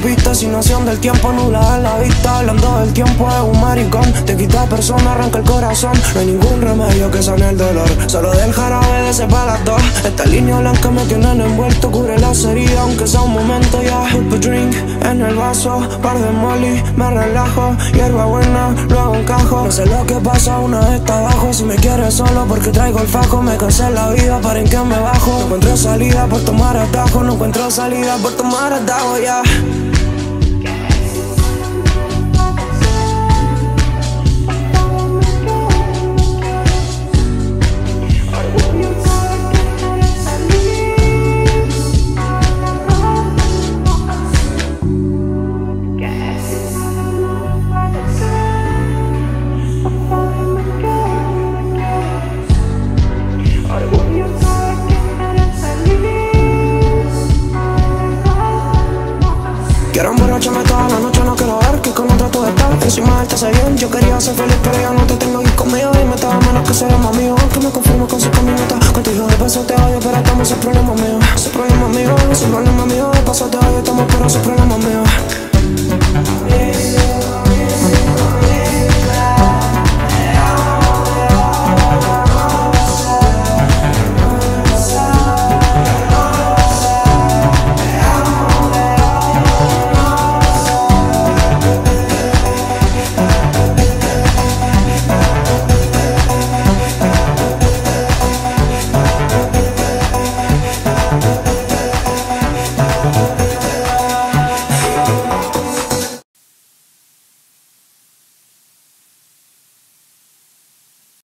pista sin noción del tiempo, nula en la vista. Hablando del tiempo es un maricón, te quita persona, arranca el corazón. No hay ningún remedio que sane el dolor, solo del jarabe de ese dos. Esta línea blanca me tienen envuelto, cubre la herida aunque sea un momento ya. Put a drink en el vaso, par de molly, me relajo. Hierba buena, luego encajo. No sé lo que pasa una vez está abajo. Si me quieres solo porque traigo el fajo, me cansé la vida, para en que me bajo. No encuentro salida por tomar atajo, no encuentro salida por tomar atajo ya. Quiero emborracharme toda la noche, no quiero ver que con otro tú estás. Encima él te hace bien, yo quería ser feliz pero ya no te tengo aquí conmigo. Y me estaba menos que ser más mío, aunque me conformo con 5 minutos. Contigo de paso te odio, pero estamos, es problema mío. Es problema mío, es problema mío. De paso te odio, estamos, pero es problema mío.